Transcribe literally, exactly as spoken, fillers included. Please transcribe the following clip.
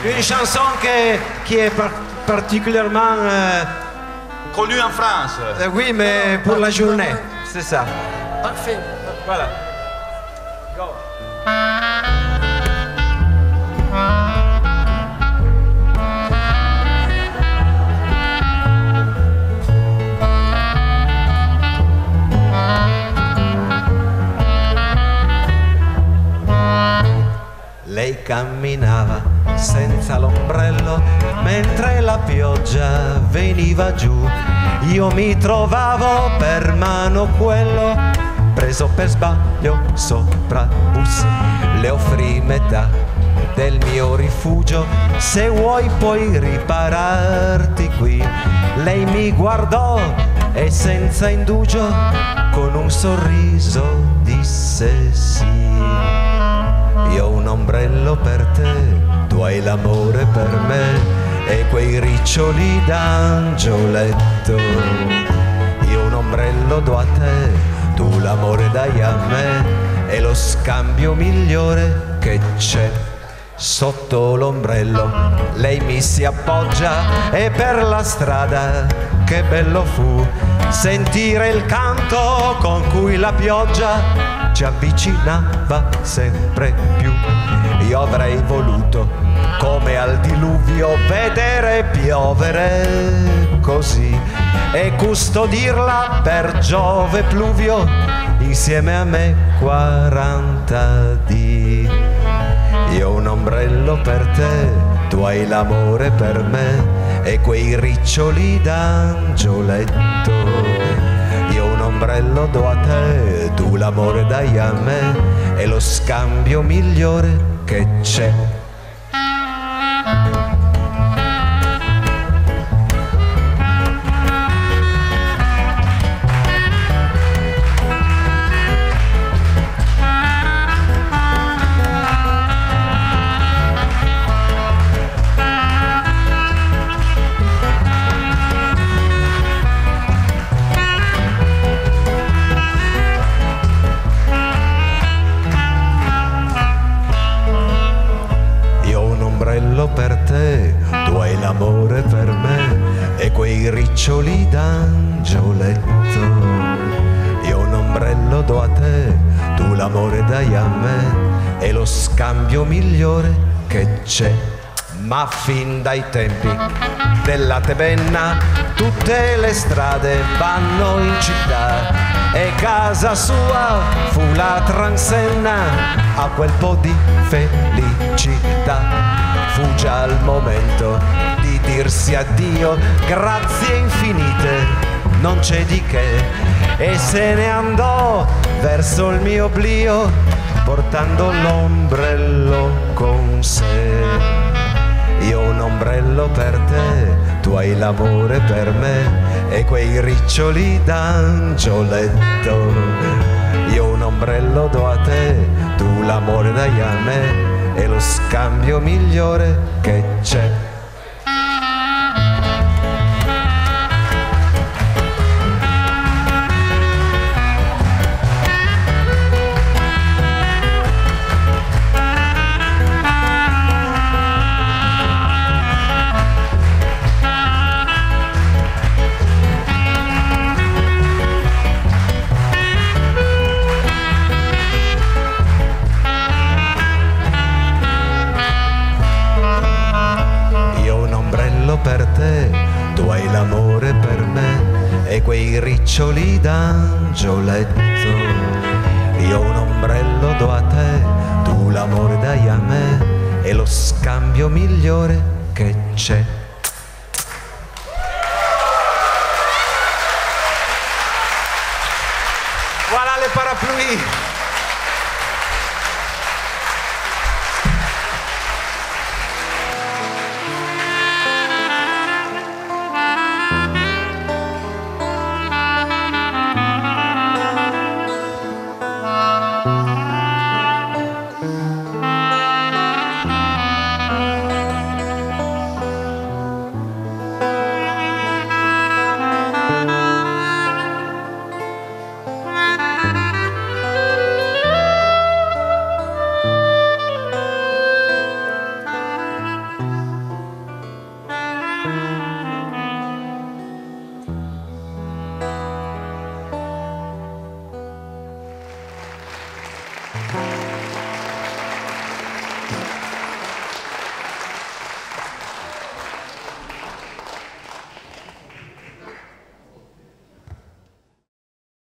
une chanson que, qui est par, particulièrement euh, connue en France. Euh, oui, mais pour la journée, c'est ça. Parfait. Voilà. Go. Lei camminava senza l'ombrello mentre la pioggia veniva giù. Io mi trovavo per mano quello preso per sbaglio sopra bus. Le offrì metà del mio rifugio, se vuoi puoi ripararti qui. Lei mi guardò e senza indugio con un sorriso disse sì. Io ho un ombrello per te, tu hai l'amore per me e quei riccioli d'angioletto. Io un ombrello do a te, tu l'amore dai a me, è lo scambio migliore che c'è. Sotto l'ombrello lei mi si appoggia e per la strada che bello fu sentire il canto con cui la pioggia ci avvicinava sempre più. Io avrei voluto, come al diluvio, vedere piovere così e custodirla per Giove Pluvio insieme a me quaranta dì. Io ho un ombrello per te, tu hai l'amore per me e quei riccioli d'angioletto. Io un ombrello do a te, tu l'amore dai a me, è lo scambio migliore che c'è. Per te, tu hai l'amore per me e quei riccioli d'angioletto. Io un ombrello do a te, tu l'amore dai a me, è lo scambio migliore che c'è. Ma fin dai tempi della Tebenna tutte le strade vanno in città e casa sua fu la transenna a quel po' di felicità. Fu già il momento di dirsi addio, grazie infinite, non c'è di che, e se ne andò verso il mio oblio portando l'ombrello con sé. Io ho un ombrello per te, tu hai l'amore per me e quei riccioli d'angioletto. Io ho un ombrello do a te, tu l'amore dai a me, è lo scambio migliore che c'è. Per te, tu hai l'amore per me e quei riccioli d'angioletto. Io un ombrello do a te, tu l'amore dai a me, è lo scambio migliore che c'è. Voilà les parapluies.